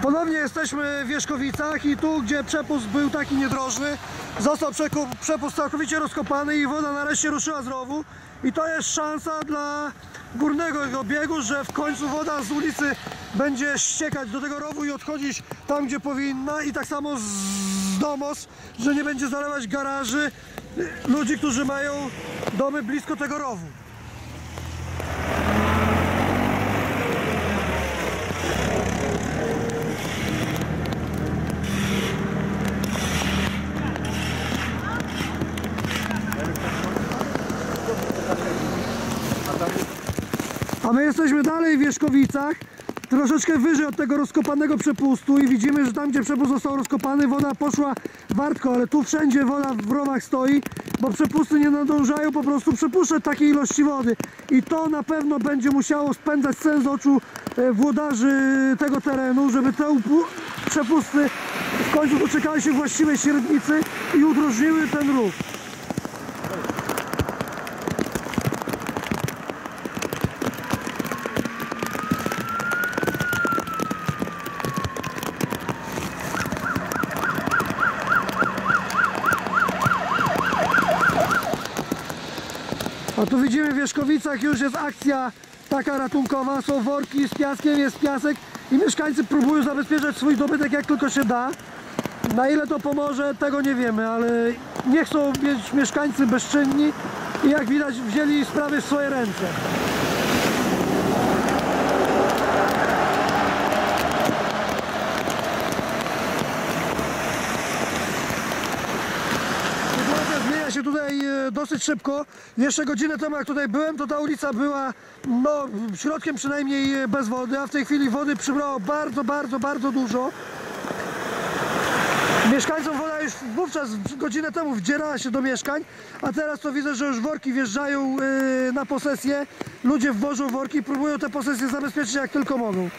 Ponownie jesteśmy w Wierzchowicach i tu, gdzie przepust był taki niedrożny, został przepust całkowicie rozkopany i woda nareszcie ruszyła z rowu. I to jest szansa dla górnego jego biegu, że w końcu woda z ulicy będzie ściekać do tego rowu i odchodzić tam, gdzie powinna. I tak samo z domos, że nie będzie zalewać garaży ludzi, którzy mają domy blisko tego rowu. A my jesteśmy dalej w Wierzchowicach, troszeczkę wyżej od tego rozkopanego przepustu i widzimy, że tam, gdzie przepust został rozkopany, woda poszła wartko, ale tu wszędzie woda w rowach stoi, bo przepusty nie nadążają po prostu przepuszczać takiej ilości wody. I to na pewno będzie musiało spędzać sen z oczu włodarzy tego terenu, żeby te przepusty w końcu doczekały się właściwej średnicy i udrożniły ten rów. A tu widzimy w Wierzchowicach już jest akcja taka ratunkowa, są worki z piaskiem, jest piasek i mieszkańcy próbują zabezpieczać swój dobytek jak tylko się da. Na ile to pomoże, tego nie wiemy, ale nie chcą być mieszkańcy bezczynni i jak widać wzięli sprawy w swoje ręce. Zmienia się tutaj dosyć szybko. Jeszcze godzinę temu, jak tutaj byłem, to ta ulica była środkiem przynajmniej bez wody, a w tej chwili wody przybrało bardzo dużo. Mieszkańcom woda już wówczas godzinę temu wdzierała się do mieszkań, a teraz to widzę, że już worki wjeżdżają na posesję. Ludzie wwożą worki i próbują te posesje zabezpieczyć jak tylko mogą.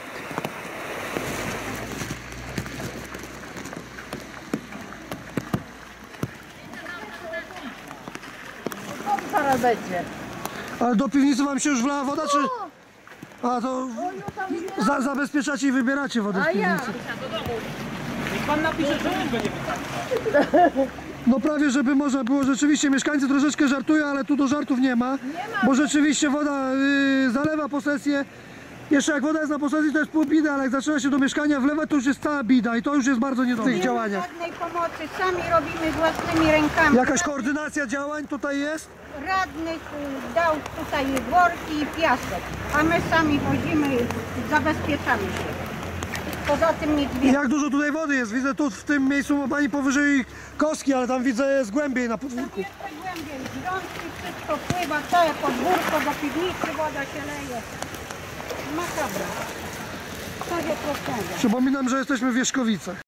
Zaraz będzie. Ale do piwnicy wam się już wlała woda, czy... A to zabezpieczacie i wybieracie wodę z piwnicy. Pan napisze, że go nie pyta. No prawie, żeby można było, rzeczywiście mieszkańcy troszeczkę żartują, ale tu do żartów nie ma. Bo rzeczywiście woda zalewa posesję. Jeszcze jak woda jest na posesji, to jest pół bida, ale jak zaczyna się do mieszkania wlewać, to już jest cała bida i to już jest bardzo niedobrze w tych działaniach. Żadnej pomocy, sami robimy własnymi rękami. Jakaś koordynacja działań tutaj jest? Radnych dał tutaj worki i piasek, a my sami chodzimy, zabezpieczamy się. Poza tym nic I więcej. jak dużo tutaj wody jest? Widzę tu w tym miejscu ma pani powyżej kostki, ale tam widzę jest głębiej na podwórku. Jeszcze głębiej, grządki, wszystko pływa, całe podwórko, do piwnicy woda się leje. Makabra. Tak jak rozsądzę. Przypominam, że jesteśmy w Wierzchowicach.